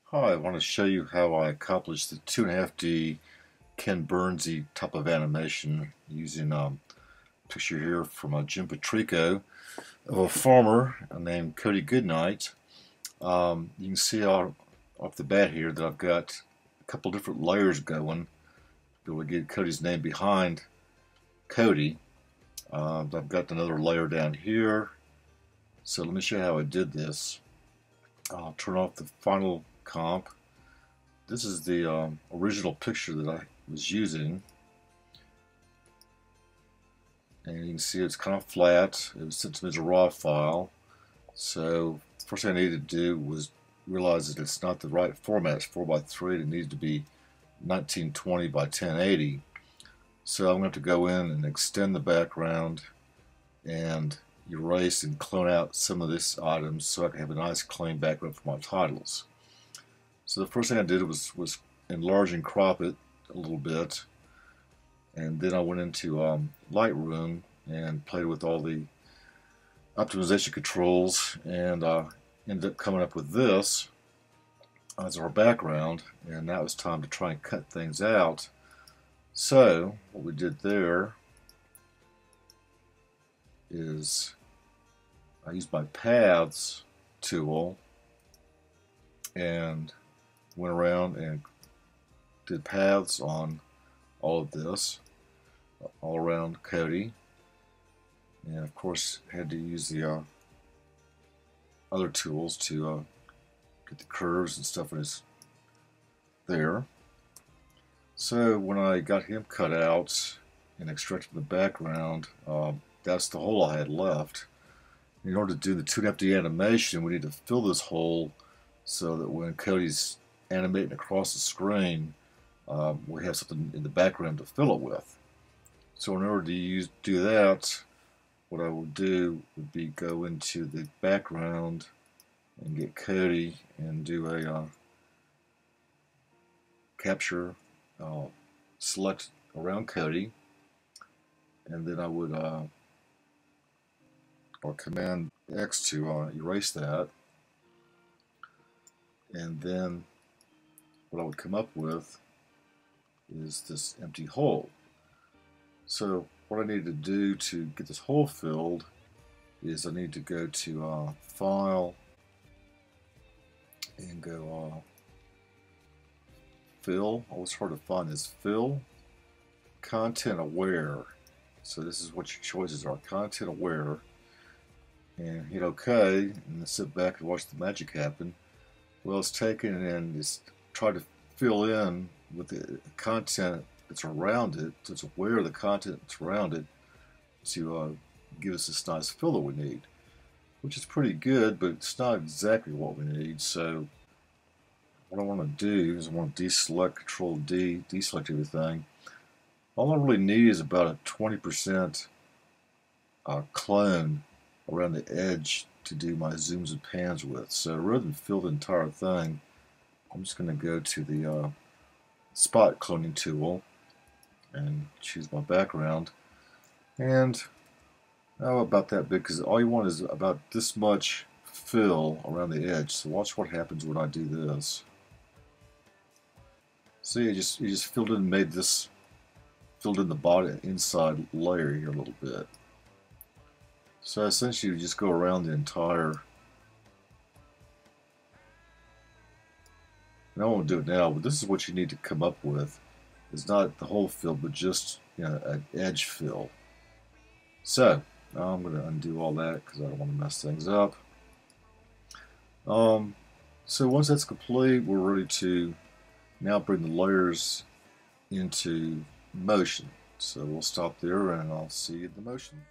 Hi, I want to show you how I accomplished the 2.5D Ken Burnsy type of animation using a picture here from Jim Patrico of a farmer named Cody Goodnight. You can see off the bat here that I've got a couple different layers going to be able to get Cody's name behind Cody. I've got another layer down here. So let me show you how I did this. I'll turn off the final comp. This is the original picture that I was using, and you can see it's kind of flat. It was sent to me as a raw file, so first thing I needed to do was realize that it's not the right format. It's 4:3. It needs to be 1920 by 1080. So I'm going to have to go in and extend the background and erase and clone out some of these items so I can have a nice clean background for my titles. So the first thing I did was enlarge and crop it a little bit, and then I went into Lightroom and played with all the optimization controls, and ended up coming up with this as our background. And now it's time to try and cut things out. So what we did there is I used my paths tool and went around and did paths on all of this, all around Cody, and of course had to use the other tools to get the curves and stuff in his there. So when I got him cut out and extracted the background, that's the hole I had left. In order to do the 2.5D animation, we need to fill this hole so that when Cody's animating across the screen, we have something in the background to fill it with. So in order to do that, what I would do would be go into the background and get Cody and do a capture, select around Cody, and then I would or Command X to erase that, and then what I would come up with is this empty hole. So what I need to do to get this hole filled is I need to go to File and go Fill. Always hard to find is Fill, Content Aware. So this is what your choices are: Content Aware, and hit OK, and then sit back and watch the magic happen. Well, it's taken and it's tried to fill in with the content that's around it, so it's aware of the content that's around it to give us this nice fill that we need, which is pretty good, but it's not exactly what we need. So what I want to do is I want to deselect, Control D, deselect everything. All I really need is about a 20% clone around the edge to do my zooms and pans with. So rather than fill the entire thing, I'm just going to go to the spot cloning tool and choose my background. And about that big, because all you want is about this much fill around the edge. So watch what happens when I do this. See, you just filled in, made this, filled in the body inside layer here a little bit. So essentially you just go around the entire, and I won't do it now, but this is what you need to come up with. It's not the whole fill, but just, you know, an edge fill. So now I'm going to undo all that because I don't want to mess things up. So once that's complete, we're ready to now bring the layers into motion. So we'll stop there and I'll see you in the motion.